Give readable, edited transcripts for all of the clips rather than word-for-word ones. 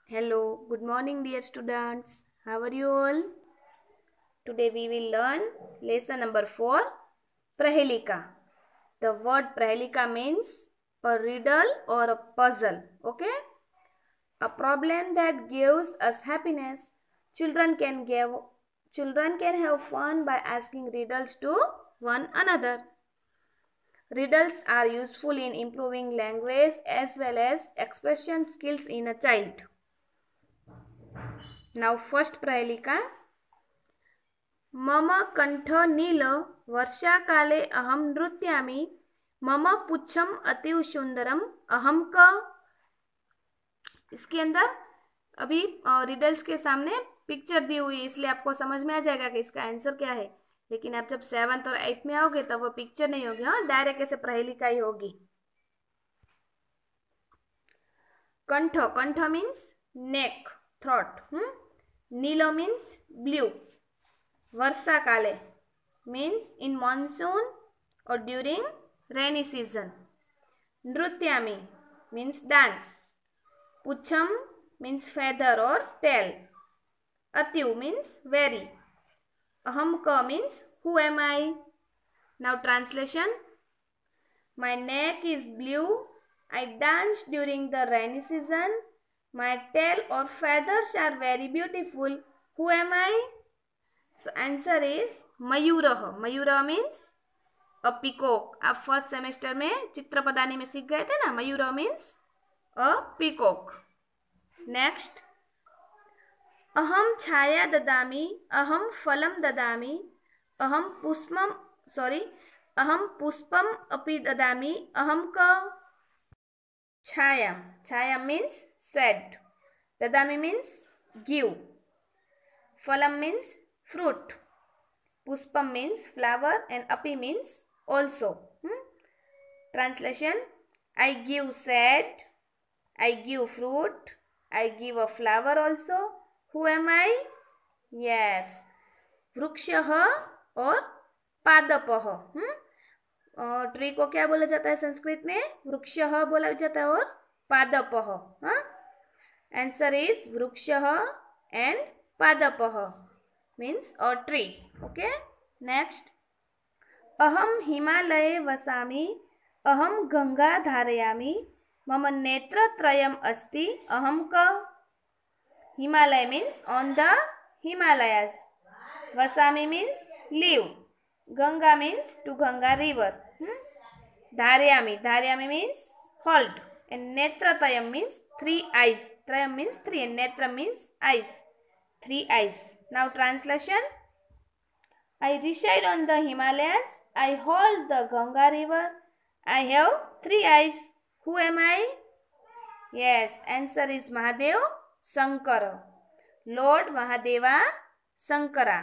Hello, good morning, dear students. How are you all? Today we will learn lesson number 4, Prahelika. The word Prahelika means a riddle or a puzzle. Okay? A problem that gives us happiness. Children can give children can have fun by asking riddles to one another. Riddles are useful in improving language as well as expression skills in a child. Now first Prahelika. मम कंठ नील वर्षाकाले अहम नृत्यामि मम पुच्छम अतीव सुंदरम अहम क। इसके अंदर अभी रिडल्स के सामने पिक्चर दी हुई है, इसलिए आपको समझ में आ जाएगा कि इसका आंसर क्या है। लेकिन आप जब 7th और 8th में आओगे तब वो पिक्चर नहीं होगी, हाँ डायरेक्ट ऐसे प्रहेलिका ही होगी। कंठ, कंठ मीन्स नेक, थ्रोट। नीलो मीन्स ब्लू। वर्षा काले means in monsoon or during rainy season. Nrutyami means dance. Pucham means feather or tail. Atiu means very. Ahamka means who am I? Now translation. My neck is blue. I dance during the rainy season. My tail or feathers are very beautiful. Who am I? So answer is मयूरः। मयूरः means a peacock. आप first semester में चित्रपदानी में सीख गए थे ना, मयूरः मीन्स अ पीकॉक। नेक्स्ट, अहम छाया ददामि अहम फलम ददामि अहम पुष्पम अपि ददामि अहम क। छाया, छाया मीन्स शेड, ददामि मीन्स गिव, फलम means fruit, puspam means flower, and api means also. Translation: I give shade, I give fruit, I give a flower also. Who am I? Yes, वृक्षः और पादपः। ट्री को क्या बोला जाता है संस्कृत में? वृक्षः बोला जाता है और पादपः। आंसर इज वृक्षः एंड पादपः means a tree. Okay, next, अहम हिमालये वसामि अहम गंगा धारयामि मम नेत्रत्रयम अस्ति अहम क। Himalaya means on the Himalayas. वसामि means live. Ganga means to Ganga river. धारयामि, धारयामि means hold. And नेत्रत्रयम means 3 eyes. त्रयम means 3 and नेत्र means eyes. 3 eyes. Now translation. I reside on the Himalayas. I hold the Ganga river. I have 3 eyes. Who am I? Yes, answer is Mahadev Sankara. Lord Mahadeva Sankara.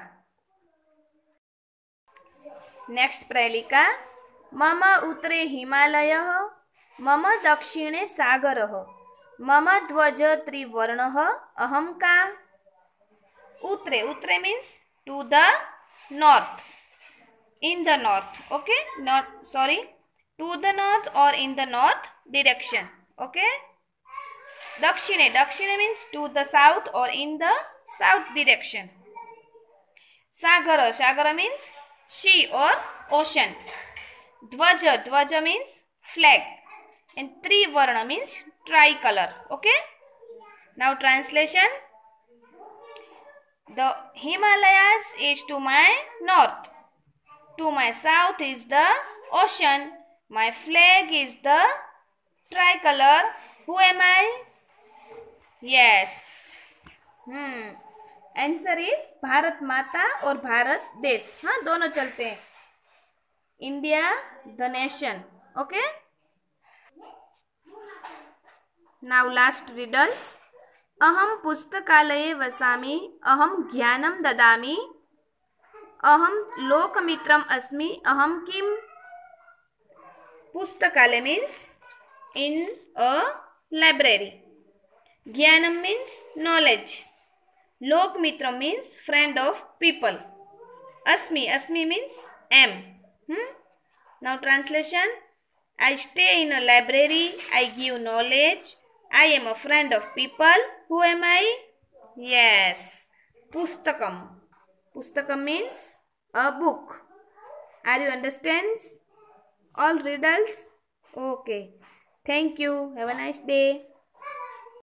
Next प्रहेलिका. मम उत्तरे हिमालयः मम दक्षिणे सागरः मम ध्वज त्रिवर्णः अहम का। Utre, utre means to the north, in the north. Okay, not sorry, to the north or in the north direction. Okay, dakshine, dakshine means to the south or in the south direction. Sagara, sagara means sea or ocean. Dvaja, dvaja means flag, and trivarna means tricolor. Okay, now translation. The Himalayas is to my north. To my south is the ocean. My flag is the tricolor. Who am I? Yes. Answer is Bharat माता और भारत देश। हाँ, दोनों चलते हैं। India, the nation. Okay. Now last riddles. अहम पुस्तकालये वसामि अहम ज्ञानम ददामि अहम लोकमित्रम अस्मि अहम किम। पुस्तकालय means in a library. ज्ञानम means knowledge. लोकमित्रम means friend of people. अस्मि, अस्मि means am. Now translation. I stay in a library. I give knowledge. I am a friend of people. Who am I? Yes, pustakam. Pustakam means a book. Are you understand all riddles? Okay. Thank you. Have a nice day.